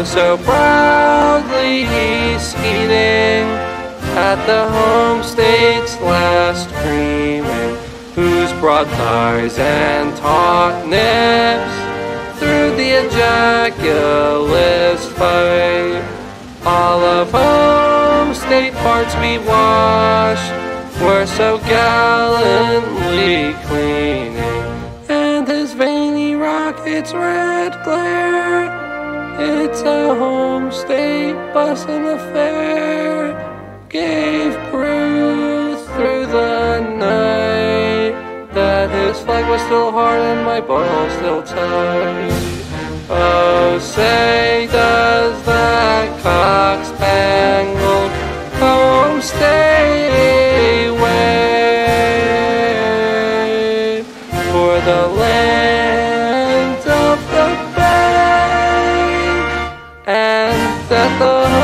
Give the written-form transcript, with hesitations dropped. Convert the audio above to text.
Oh, so proudly he's skeeting at the home state's last creaming, whose broad thighs and taut nips through the ejaculous fight. All of home state parts we wash, we're so gallantly cleaning, and his veiny rocket's red glare, it's a home state bussin' affair, gave proof through the night that his flag was still hard and my balls still tight. Oh, say does that cock-spangled home stay wait for the land of the bay, and that the